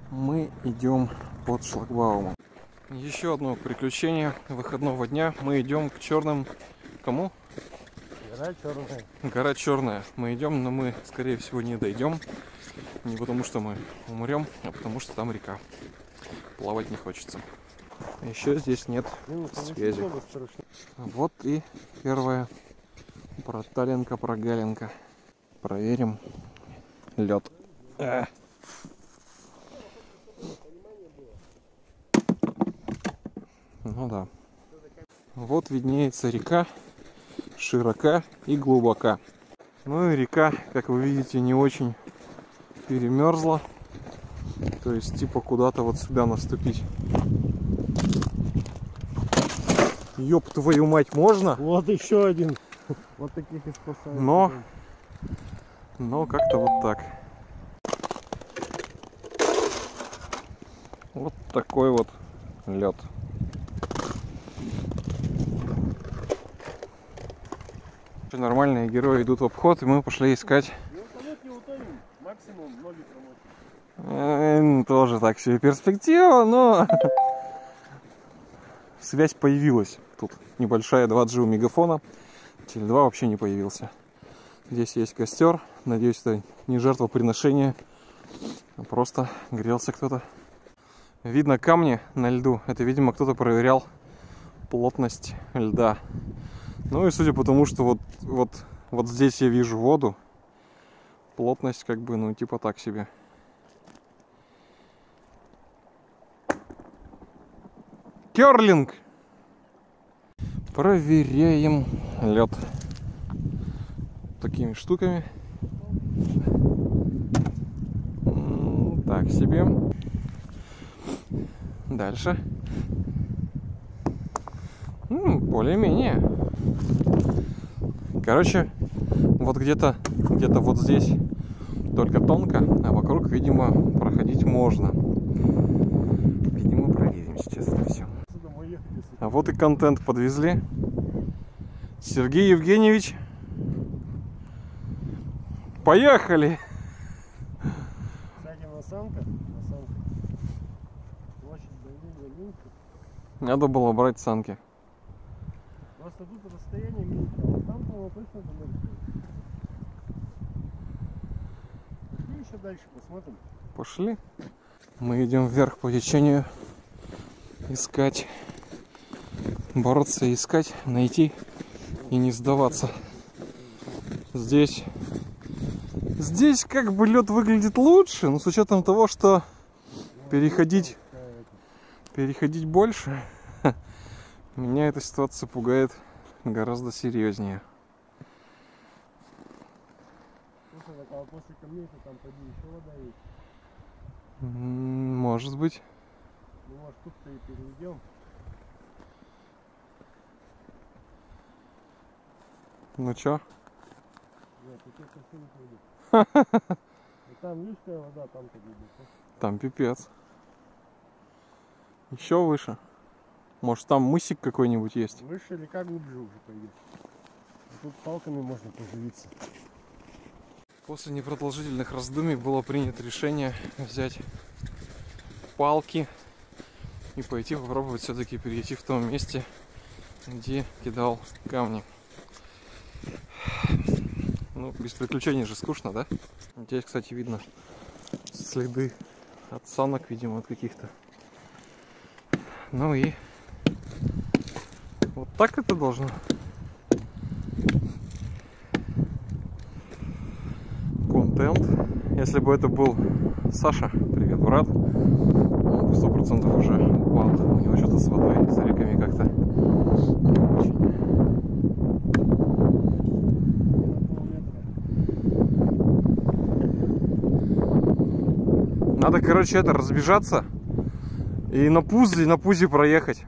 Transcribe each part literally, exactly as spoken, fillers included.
Мы идем под шлагбаумом. Еще одно приключение выходного дня. Мы идем к черным... Кому? Гора черная. Гора черная. Мы идем, но мы, скорее всего, не дойдем. Не потому что мы умрем, а потому что там река. Плавать не хочется. Еще здесь нет связи. Вот и первая проталинка-прогалинка. Проверим лед. А. Ну да. Вот виднеется река, широка и глубока. Ну и река, как вы видите, не очень перемерзла. То есть типа куда-то вот сюда наступить. Ёб твою мать, можно? Вот еще один. Вот таких и спасают. Но, но как-то вот так. Вот такой вот лед. Нормальные герои идут в обход, и мы пошли искать. Э, тоже так себе перспектива, но связь появилась. Тут небольшая два джи у мегафона. Теле два вообще не появился. Здесь есть костер. Надеюсь, это не жертвоприношение, а просто грелся кто-то. Видно камни на льду. Это, видимо, кто-то проверял плотность льда. Ну и судя по тому, что вот, вот, вот здесь я вижу воду, плотность как бы, ну, типа так себе. Керлинг! Проверяем лед такими штуками. Так себе. Дальше. Более-менее. Короче, вот где-то где-то вот здесь только тонко, а вокруг, видимо, проходить можно. Видимо, проверим сейчас это все. А вот и контент подвезли. Сергей Евгеньевич. Поехали! Кстати, насанка, насанка. Площадь Долинка. Надо было брать санки. Просто тут расстояние меньше, а вот там, по-моему, точно было. Пошли еще дальше, посмотрим. Пошли. Мы идем вверх по течению. Искать. Бороться, искать, найти и не сдаваться. Здесь... Здесь как бы лед выглядит лучше, но с учетом того, что переходить... Переходить больше... Меня эта ситуация пугает гораздо серьезнее. Слушай, а после камней-то там поди еще вода есть? Может быть. Ну, может, тут-то и перейдем. Ну чё? Нет, тут я совсем не пойду. Там низкая вода, там поди. Там пипец. Еще выше. Может, там мысик какой-нибудь есть? Выше или как глубже уже пойдет. Тут палками можно поживиться. После непродолжительных раздумий было принято решение взять палки и пойти попробовать все-таки перейти в том месте, где кидал камни. Ну, без приключений же скучно, да? Здесь, кстати, видно следы от санок, видимо, от каких-то. Ну и вот так это должно. Контент. Если бы это был Саша, привет, брат, он бы сто процентов уже упал. У него что-то с водой, с реками как-то не очень. Надо, короче, это разбежаться и на пузле, на пузе проехать.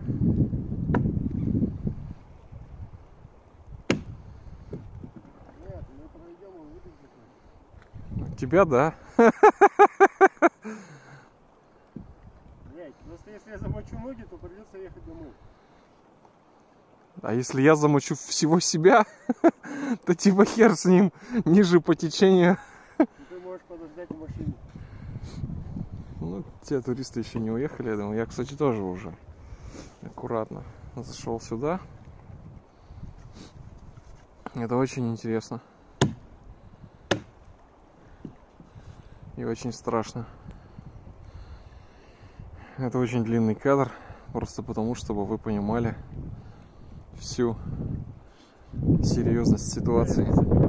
Тебя, да? Блять, просто если я замочу ноги, то придется ехать домой. А если я замочу всего себя, то типа хер с ним, ниже по течению. Ты можешь подождать в машине. Ну, те туристы еще не уехали, я думаю. Я, кстати, тоже уже аккуратно зашел сюда. Это очень интересно. И очень страшно. Это очень длинный кадр. Просто потому, чтобы вы понимали всю серьезность ситуации.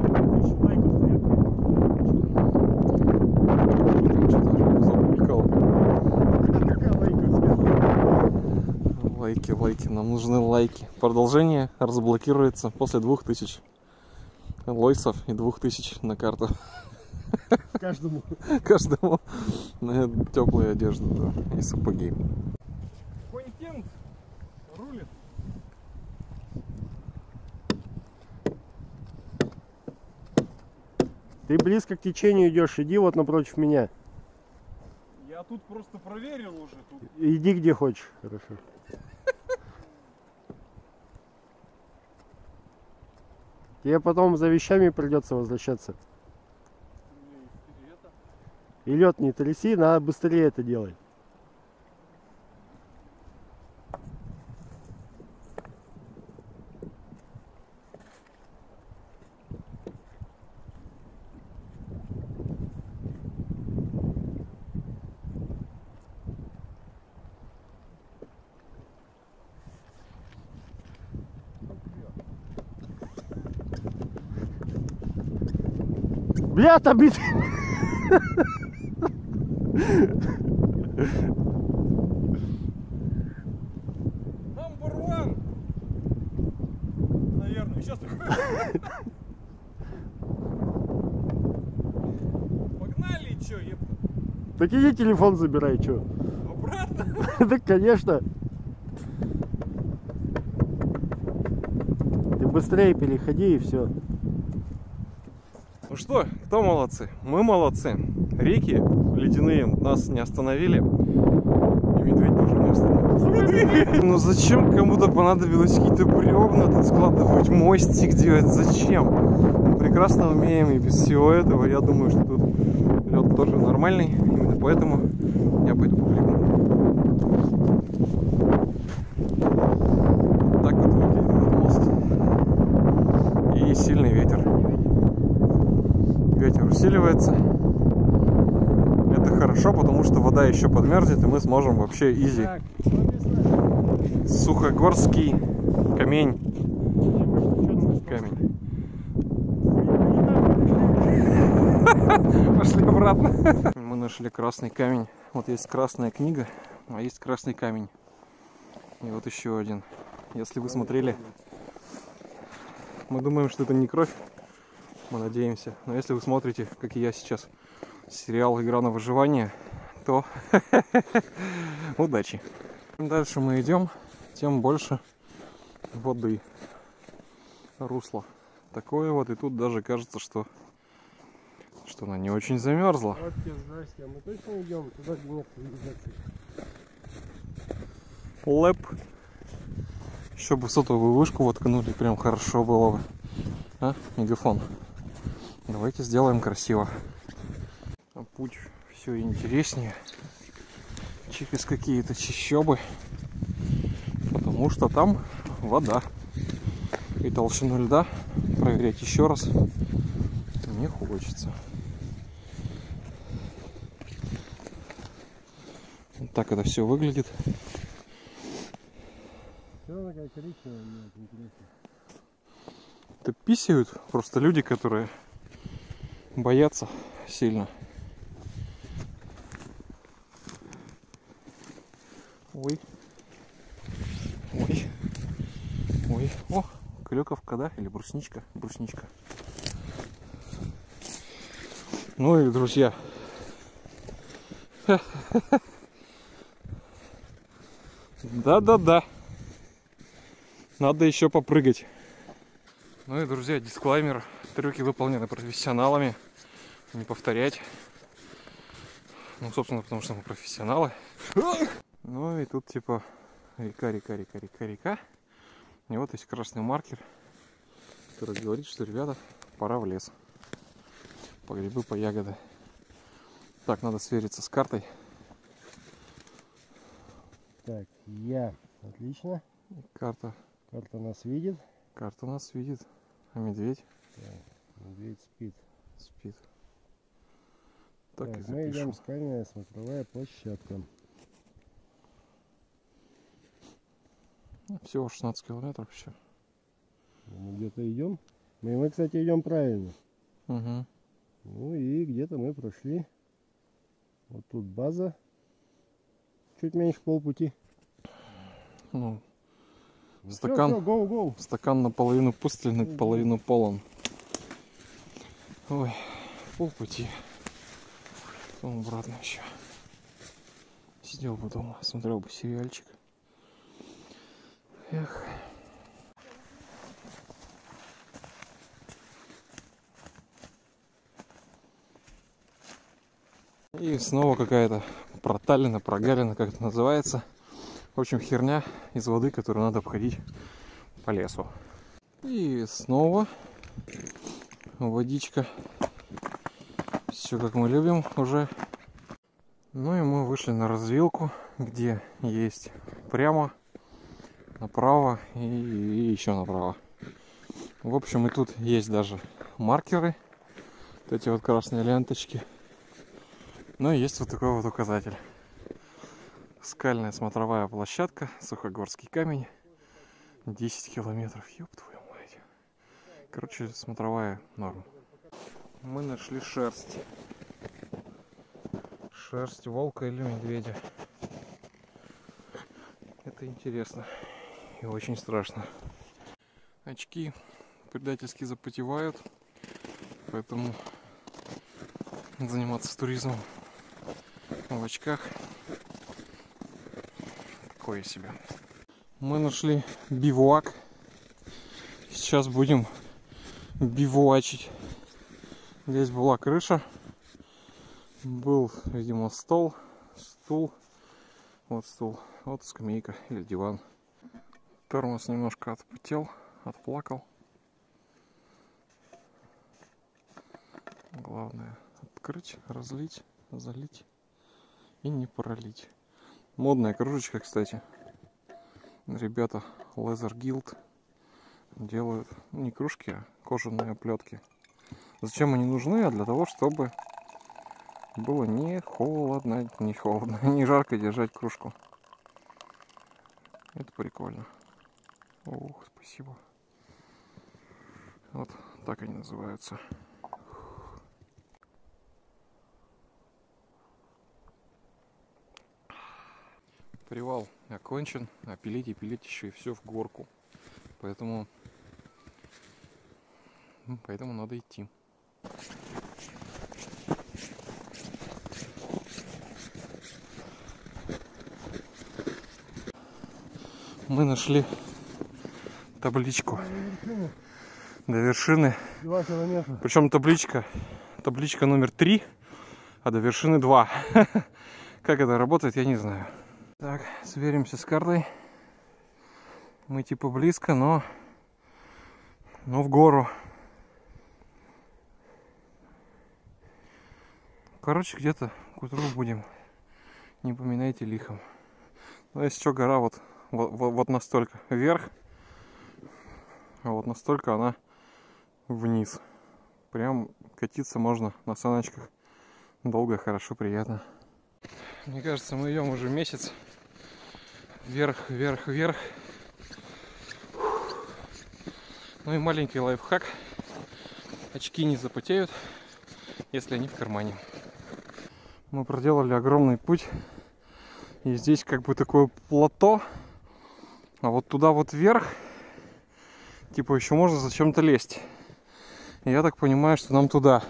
Лайки, лайки, нам нужны лайки. Продолжение разблокируется после двух тысяч лойсов и двух тысяч на карту. Каждому. Каждому на теплую одежду, да, и сапоги. Контент рулит. Ты близко к течению идешь, иди вот напротив меня. Я тут просто проверил уже. Тут. Иди где хочешь, хорошо. Тебе потом за вещами придется возвращаться. И лед не тряси, надо быстрее это делать. Бля, тобит! Number one! Наверное, сейчас такой. Погнали, чё, епта? Так иди телефон забирай, чё? Обратно? Так, конечно. Ты быстрее переходи и все. Ну что, кто молодцы? Мы молодцы. Реки ледяные нас не остановили. И медведь тоже не остановил. Ну зачем кому-то понадобилось какие-то бревна тут складывать, мостик делать? Зачем? Мы прекрасно умеем и без всего этого. Я думаю, что тут лед тоже нормальный. Именно поэтому я пойду попрыгну. Так вот выглядит этот мост. И сильный ветер. Ветер усиливается. Это хорошо, потому что вода еще подмерзнет, и мы сможем вообще изи. Сухогорский камень. Камень. Пошли обратно. Мы нашли красный камень. Вот есть красная книга, а есть красный камень. И вот еще один. Если вы смотрели, мы думаем, что это не кровь. Мы надеемся. Но если вы смотрите, как и я сейчас, сериал «Игра на выживание», то удачи. Чем дальше мы идем, тем больше воды. Русло такое вот. И тут даже кажется, что, что она не очень замерзла. Вот тебе здрасте. Мы точно идем туда, где нет цивилизации? Лэп. Еще бы сотовую вышку воткнули, прям хорошо было бы. А, мегафон. Давайте сделаем красиво. А путь все интереснее. Через какие-то чащобы. Потому что там вода. И толщину льда проверять еще раз не хочется. Вот так это все выглядит. Все такая коричневая, мне это интересно. Это писают просто люди, которые боятся сильно. Ой. Ой. Ой. О, клёковка, да? Или брусничка? Брусничка. Ну и, друзья. Да-да-да. Надо еще попрыгать. Ну и, друзья, дисклаймер. Трюки выполнены профессионалами. Не повторять. Ну, собственно, потому что мы профессионалы. Ну и тут типа река, река, река, река, река. И вот есть красный маркер, который говорит, что, ребята, пора в лес. По грибы, по ягоды. Так, надо свериться с картой. Так, я. Отлично. Карта. Карта нас видит. Карта нас видит. А медведь? Так, медведь спит. Спит. Так, Так, и мы идем запишу. скальная смотровая площадка. Всего шестнадцать километров еще. Мы где-то идем. Мы, мы, кстати, идем правильно. Угу. Ну и где-то мы прошли. Вот тут база. Чуть меньше полпути. Ну, Ну, стакан, всё, всё, go, go. стакан наполовину пустой, наполовину полон. Ой, полпути. Потом обратно еще. Сидел бы дома, смотрел бы сериальчик. Эх. И снова какая-то проталина, прогалина, как это называется. В общем, херня из воды, которую надо обходить по лесу. И снова водичка. Все как мы любим уже. Ну и мы вышли на развилку, где есть прямо, направо и, и еще направо. В общем, и тут есть даже маркеры. Вот эти вот красные ленточки. Ну и есть вот такой вот указатель. Скальная смотровая площадка, Сухогорский камень. десять километров, ёб твою мать. Короче, смотровая норма. Мы нашли шерсть. Шерсть волка или медведя. Это интересно и очень страшно. Очки предательски запотевают, поэтому заниматься туризмом в очках такое себе. Мы нашли бивуак. Сейчас будем бивуачить. Здесь была крыша. Был, видимо, стол, стул. Вот стул, вот скамейка или диван. Термос немножко отпотел, отплакал. Главное открыть, разлить, залить и не пролить. Модная кружечка, кстати. Ребята Leather Guild делают не кружки, а кожаные оплетки. Зачем они нужны? А для того, чтобы было не холодно, не холодно, не жарко держать кружку. Это прикольно. Ох, спасибо. Вот так они называются. Привал окончен, а пилить и пилить еще и все в горку. Поэтому, поэтому надо идти. Мы нашли табличку до вершины. Два километра. Причем табличка, табличка номер три, а до вершины два. Как это работает, я не знаю. Так, сверимся с картой. Мы типа близко, но, но в гору. Короче, где-то к утру будем. Не поминайте лихом. Ну, если что, гора вот, вот, вот настолько вверх, а вот настолько она вниз. Прям катиться можно на саночках. Долго, хорошо, приятно. Мне кажется, мы идем уже месяц. Вверх, вверх, вверх. Ну и маленький лайфхак. Очки не запотеют, если они в кармане. Мы проделали огромный путь. И здесь как бы такое плато. А вот туда вот вверх, типа еще можно зачем-то лезть. И я так понимаю, что нам туда.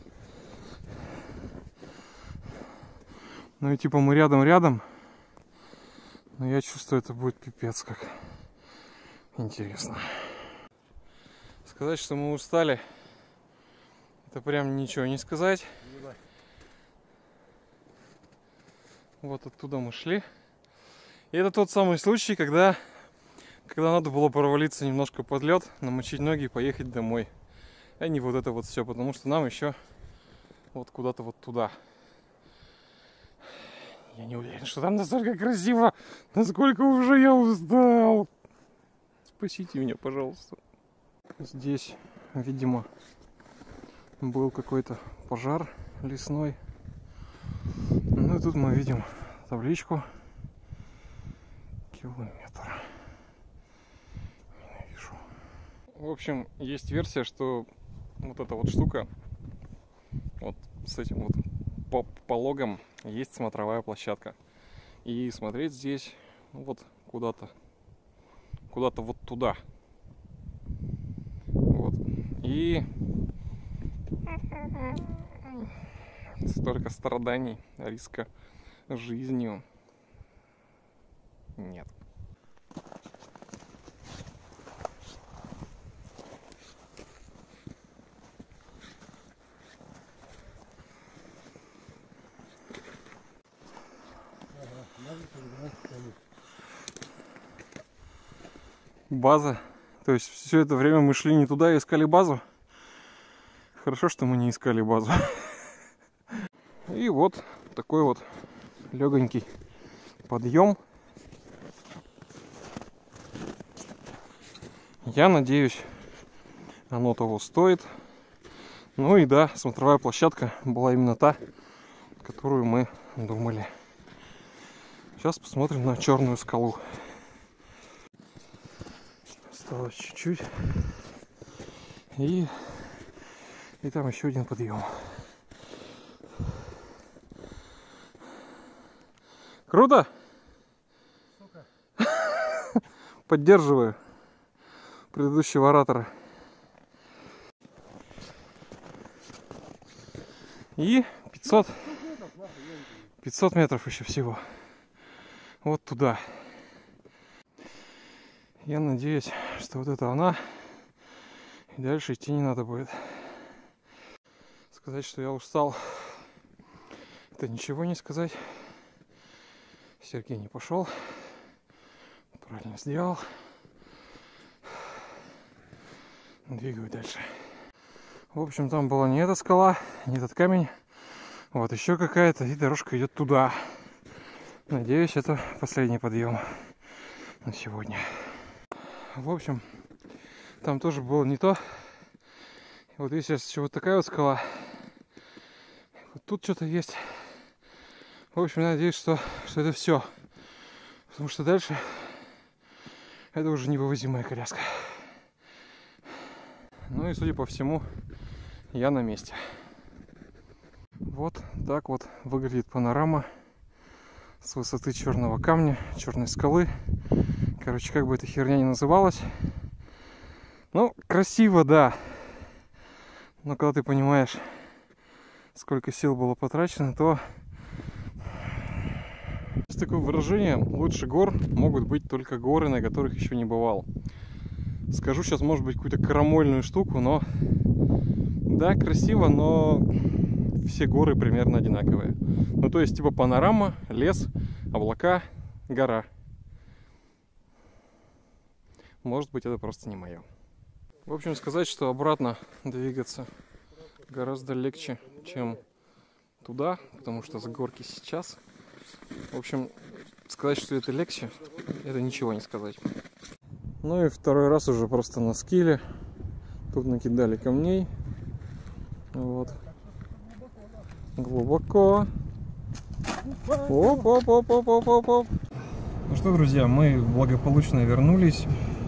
Ну и типа мы рядом-рядом. Но я чувствую, это будет пипец как интересно. Сказать, что мы устали, это прям ничего не сказать. Вот оттуда мы шли. И это тот самый случай, когда, когда надо было провалиться немножко под лед, намочить ноги и поехать домой. А не вот это вот все, потому что нам еще вот куда-то вот туда Я не уверен, что там настолько красиво, насколько уже я устал. Спасите меня, пожалуйста. Здесь, видимо, был какой-то пожар лесной. Ну и тут мы видим табличку километр. Ненавижу. В общем, есть версия, что вот эта вот штука, вот с этим вот по пологом, есть смотровая площадка. И смотреть здесь вот куда-то, куда-то вот туда. Вот. И столько страданий, риска жизнью нет. База. То есть все это время мы шли не туда и искали базу. Хорошо, что мы не искали базу. И вот такой вот легонький подъем. Я надеюсь, оно того стоит. Ну и да, смотровая площадка была именно та, которую мы думали. Сейчас посмотрим на черную скалу. Осталось чуть-чуть. И, и там еще один подъем. Круто? Поддерживаю предыдущего оратора. И пятьсот, пятьсот метров еще всего. Вот туда. Я надеюсь, что вот это она. И дальше идти не надо будет. Сказать, что я устал, это ничего не сказать. Сергей не пошел. Правильно сделал. Двигаю дальше. В общем, там была не эта скала, не этот камень. Вот еще какая-то, и дорожка идет туда. Надеюсь, это последний подъем на сегодня. В общем, там тоже было не то. Вот здесь еще вот такая вот скала. Вот тут что-то есть. В общем, я надеюсь, что, что это все. Потому что дальше это уже невывозимая коляска. Ну и, судя по всему, я на месте. Вот так вот выглядит панорама с высоты черного камня, черной скалы. Короче, как бы эта херня ни называлась. Ну, красиво, да. Но когда ты понимаешь, сколько сил было потрачено, то... Есть такое выражение: лучше гор могут быть только горы, на которых еще не бывал. Скажу сейчас, может быть, какую-то крамольную штуку, но... Да, красиво, но... все горы примерно одинаковые. Ну, то есть, типа панорама, лес, облака, гора. Может быть, это просто не мое. В общем, сказать, что обратно двигаться гораздо легче, чем туда, потому что с горки сейчас. В общем, сказать, что это легче, это ничего не сказать. Ну и второй раз уже просто на скилле. Тут накидали камней. Вот. Глубоко. Оп-оп-оп-оп-оп-оп-оп. Ну что, друзья, мы благополучно вернулись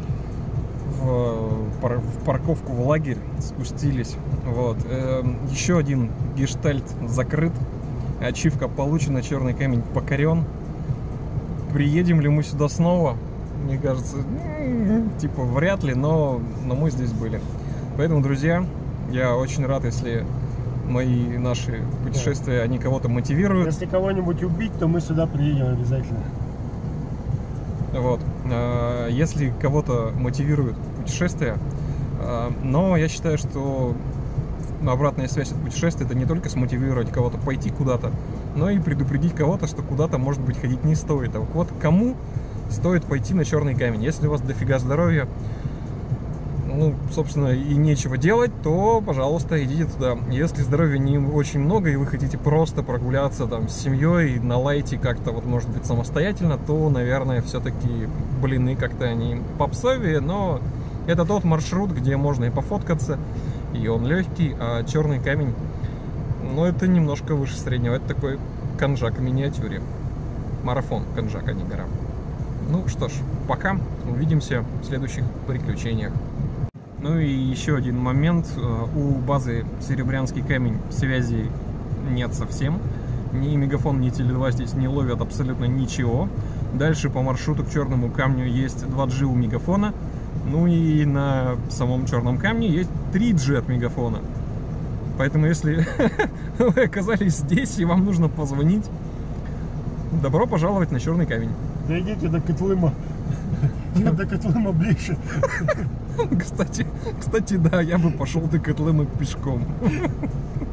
в, пар в парковку в лагерь, спустились. Вот. Э еще один гештальт закрыт. Ачивка получена, черный камень покорен. Приедем ли мы сюда снова? Мне кажется, типа вряд ли, но, но мы здесь были. Поэтому, друзья, я очень рад, если мои наши путешествия, да, они кого-то мотивируют. Если кого-нибудь убить, то мы сюда приедем обязательно. Вот. Если кого-то мотивирует путешествия, но я считаю, что обратная связь от путешествия — это не только смотивировать кого-то пойти куда-то, но и предупредить кого-то, что куда-то, может быть, ходить не стоит. А вот кому стоит пойти на черный камень? Если у вас дофига здоровья, ну, собственно, и нечего делать, то, пожалуйста, идите туда. Если здоровья не очень много, и вы хотите просто прогуляться там с семьей, на лайте как-то, вот, может быть, самостоятельно, то, наверное, все-таки блины как-то они попсовее, но это тот маршрут, где можно и пофоткаться, и он легкий, а черный камень, ну, это немножко выше среднего, это такой Канжак в миниатюре. Марафон Канжак, а не гора. Ну что ж, пока, увидимся в следующих приключениях. Ну и еще один момент, у базы Серебрянский камень связи нет совсем, ни Мегафон, ни Теле два здесь не ловят абсолютно ничего. Дальше по маршруту к Черному камню есть два джи у Мегафона, ну и на самом Черном камне есть три джи от Мегафона. Поэтому если вы оказались здесь и вам нужно позвонить, добро пожаловать на Черный камень. Дойдите до Котлыма. До Котлыма ближе. Кстати, кстати, да, я бы пошел до Котлыма пешком.